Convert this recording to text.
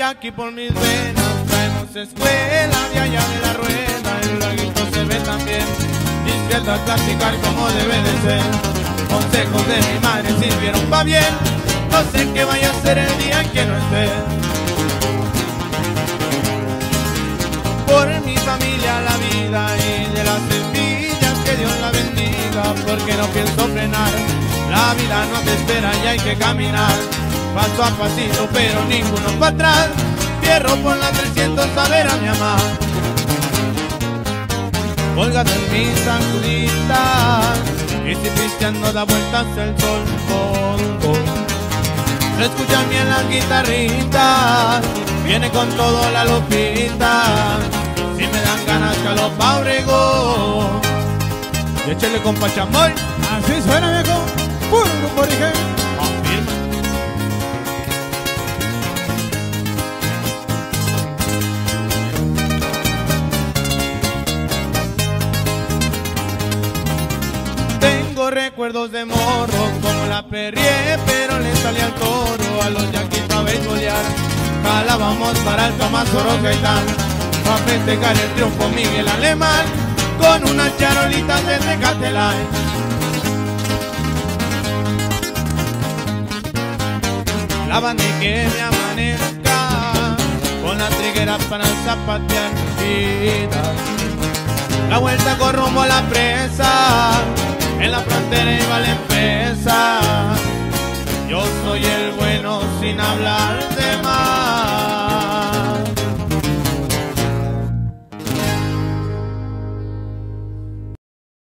aquí por mis venas traemos escuela de allá de la rueda. El laguito se ve también discreto al platicar como debe de ser. Consejos de mi madre sirvieron pa' bien. No sé qué vaya a ser el día en que no esté. Por mi familia, la vida y de las envidias, que Dios la bendiga, porque no pienso frenar. La vida no te espera y hay que caminar paso a pasito, pero ninguno para atrás. Fierro por la 300 a ver a mi mamá. Colgado en mi sacudita, y si pisteando da vueltas el sol. Se escuchan bien las guitarritas, viene con todo la lupita. Si me dan ganas calo pa' Obregón, y échale con Pachamoy. Así suena, viejo, puro grupo origen. Afirma. Tengo recuerdos de morro, como la perrié, pero le salía al toro. A los yaquis pa' beisbolear, jalábamos para el Tomás Oro Gaitán, pa' festejar el triunfo Miguel Alemán, con unas charolitas de Tecate Light. La banda y que me amanezca, con las trigueras para zapatear mi vida. La vuelta con rumbo a la presa, en la frontera iba la empresa. Yo soy el bueno sin hablar.